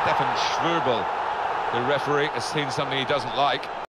Stefan Schwurbel, the referee, has seen something he doesn't like.